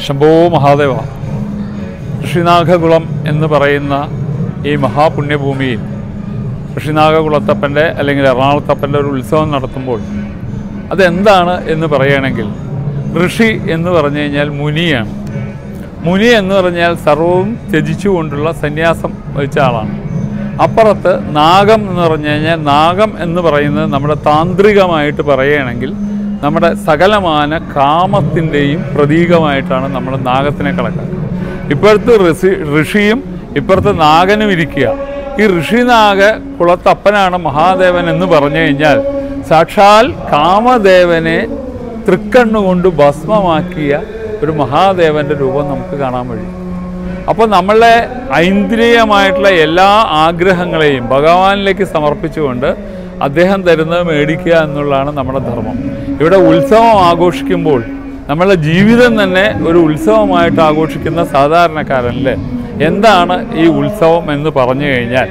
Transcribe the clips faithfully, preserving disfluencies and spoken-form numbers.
ശംഭോ മഹാദേവ. ഋഷിനാഗകുളം എന്ന് പറയുന്ന ഈ മഹാപുണ്യഭൂമിയിൽ ഋഷിനാഗകുളത്തപ്പൻ്റെ അല്ലെങ്കിൽ എറണാകുളത്തപ്പൻ്റെ ഒരു ഉത്സവം നടത്തുമ്പോൾ അതെന്താണ് എന്ന് പറയുകയാണെങ്കിൽ, ഋഷി എന്ന് പറഞ്ഞു കഴിഞ്ഞാൽ മുനിയാണ്. മുനി എന്ന് പറഞ്ഞാൽ സർവവും ത്യജിച്ചുകൊണ്ടുള്ള സന്യാസം വഹിച്ച ആളാണ്. അപ്പുറത്ത് നാഗം എന്ന് പറഞ്ഞു കഴിഞ്ഞാൽ, നാഗം എന്ന് പറയുന്നത് നമ്മുടെ താന്ത്രികമായിട്ട് പറയുകയാണെങ്കിൽ നമ്മുടെ സകലമാന കാമത്തിൻ്റെയും പ്രതീകമായിട്ടാണ് നമ്മൾ നാഗത്തിനെ കണക്കാക്കുക. ഇപ്പോഴത്തെ ഋഷി ഋഷിയും ഇപ്പുറത്ത് നാഗനും ഇരിക്കുക. ഈ ഋഷിനാഗ കുളത്തപ്പനാണ് മഹാദേവൻ എന്ന് പറഞ്ഞു കഴിഞ്ഞാൽ സാക്ഷാൽ കാമദേവനെ തൃക്കണ്ണുകൊണ്ട് ഭസ്മമാക്കിയ ഒരു മഹാദേവൻ്റെ രൂപം നമുക്ക് കാണാൻ കഴിയും. അപ്പോൾ നമ്മളെ ഐന്ദ്രിയമായിട്ടുള്ള എല്ലാ ആഗ്രഹങ്ങളെയും ഭഗവാനിലേക്ക് സമർപ്പിച്ചുകൊണ്ട് അദ്ദേഹം തരുന്നത് മേടിക്കുക എന്നുള്ളതാണ് നമ്മുടെ ധർമ്മം. ഇവിടെ ഉത്സവം ആഘോഷിക്കുമ്പോൾ നമ്മളുടെ ജീവിതം തന്നെ ഒരു ഉത്സവമായിട്ട് ആഘോഷിക്കുന്ന സാധാരണക്കാരനിൽ എന്താണ് ഈ ഉത്സവം എന്ന് പറഞ്ഞു കഴിഞ്ഞാൽ,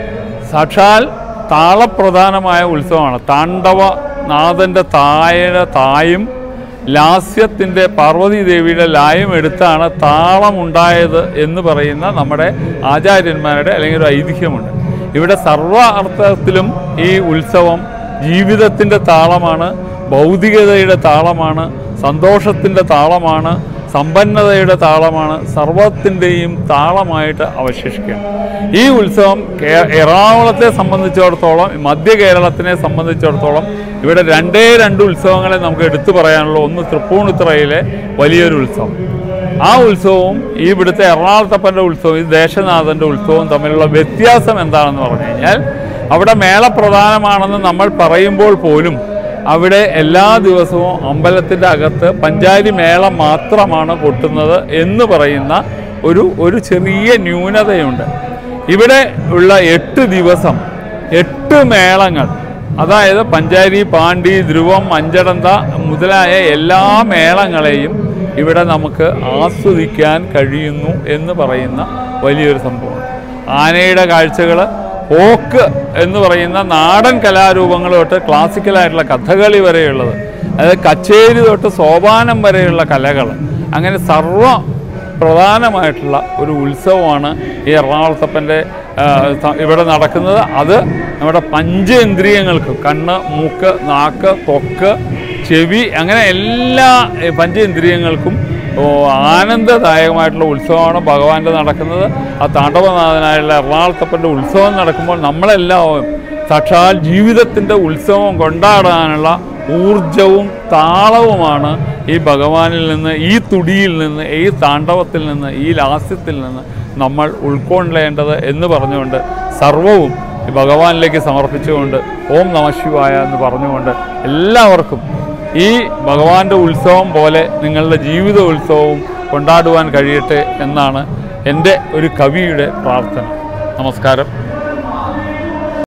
സാക്ഷാൽ താളപ്രധാനമായ ഉത്സവമാണ്. താണ്ഡവനാഥൻ്റെ തായയുടെ തായും ലാസ്യത്തിൻ്റെ പാർവതി ദേവിയുടെ ലായും എടുത്താണ് താളമുണ്ടായത് എന്ന് പറയുന്ന നമ്മുടെ ആചാര്യന്മാരുടെ അല്ലെങ്കിൽ ഒരു ഐതിഹ്യമുണ്ട്. ഇവിടെ സർവ്വ അർത്ഥത്തിലും ഈ ഉത്സവം ജീവിതത്തിൻ്റെ താളമാണ്, ഭൗതികതയുടെ താളമാണ്, സന്തോഷത്തിൻ്റെ താളമാണ്, സമ്പന്നതയുടെ താളമാണ്, സർവത്തിൻ്റെയും താളമായിട്ട് അവശേഷിക്കുകയാണ്. ഈ ഉത്സവം എറണാകുളത്തെ സംബന്ധിച്ചിടത്തോളം, മധ്യ കേരളത്തിനെ സംബന്ധിച്ചിടത്തോളം ഇവിടെ രണ്ടേ രണ്ട് ഉത്സവങ്ങളെ നമുക്ക് എടുത്തു പറയാനുള്ളൂ. ഒന്ന് തൃപ്പൂണിത്തുറയിലെ വലിയൊരു ഉത്സവം, ആ ഉത്സവവും ഈ ഇവിടുത്തെ എറണാകുളത്തപ്പൻ്റെ ഉത്സവവും ഈ ദേശനാഥൻ്റെ ഉത്സവവും തമ്മിലുള്ള വ്യത്യാസം എന്താണെന്ന് പറഞ്ഞു കഴിഞ്ഞാൽ, അവിടെ മേളപ്രധാനമാണെന്ന് നമ്മൾ പറയുമ്പോൾ പോലും അവിടെ എല്ലാ ദിവസവും അമ്പലത്തിൻ്റെ അകത്ത് പഞ്ചാരി മേളം മാത്രമാണ് കൊട്ടുന്നത് എന്ന് പറയുന്ന ഒരു ഒരു ചെറിയ ന്യൂനതയുണ്ട്. ഇവിടെ ഉള്ള എട്ട് ദിവസം എട്ട് മേളങ്ങൾ, അതായത് പഞ്ചാരി, പാണ്ടി, ധ്രുവം, അഞ്ചടന്ത മുതലായ എല്ലാ മേളങ്ങളെയും ഇവിടെ നമുക്ക് ആസ്വദിക്കാൻ കഴിയുന്നു എന്ന് പറയുന്ന വലിയൊരു സംഭവമാണ്. ആനയുടെ കാഴ്ചകൾ, പോക്ക് എന്ന് പറയുന്ന നാടൻ കലാരൂപങ്ങൾ തൊട്ട് ക്ലാസിക്കലായിട്ടുള്ള കഥകളി വരെയുള്ളത്, അതായത് കച്ചേരി തൊട്ട് സോപാനം വരെയുള്ള കലകൾ, അങ്ങനെ സർവ പ്രധാനമായിട്ടുള്ള ഒരു ഉത്സവമാണ് ഈ എറണാകുളത്തപ്പൻ്റെ ഇവിടെ നടക്കുന്നത്. അത് നമ്മുടെ പഞ്ചേന്ദ്രിയങ്ങൾക്കും, കണ്ണ്, മൂക്ക്, നാക്ക്, ത്വക്ക്, ചെവി, അങ്ങനെ എല്ലാ പഞ്ചേന്ദ്രിയങ്ങൾക്കും ആനന്ദദായകമായിട്ടുള്ള ഉത്സവമാണ് ഭഗവാന്റെ നടക്കുന്നത്. ആ താണ്ഡവനാഥനായുള്ള എറണാകുളത്തപ്പൻ്റെ ഉത്സവം നടക്കുമ്പോൾ നമ്മളെല്ലാവരും സാക്ഷാൽ ജീവിതത്തിൻ്റെ ഉത്സവം കൊണ്ടാടാനുള്ള ഊർജവും താളവുമാണ് ഈ ഭഗവാനിൽ നിന്ന്, ഈ തുടിയിൽ നിന്ന്, ഈ താണ്ഡവത്തിൽ നിന്ന്, ഈ ലാസ്യത്തിൽ നിന്ന് നമ്മൾ ഉൾക്കൊള്ളേണ്ടത് എന്ന് പറഞ്ഞുകൊണ്ട് സർവവും ഈ ഭഗവാനിലേക്ക് സമർപ്പിച്ചുകൊണ്ട് ഓം നമഃശിവായ എന്ന് പറഞ്ഞുകൊണ്ട് എല്ലാവർക്കും ഈ ഭഗവാന്റെ ഉത്സവം പോലെ നിങ്ങളുടെ ജീവിത ഉത്സവവും കൊണ്ടാടുവാൻ കഴിയട്ടെ എന്നാണ് എൻ്റെ ഒരു കവിയുടെ പ്രാർത്ഥന. നമസ്കാരം.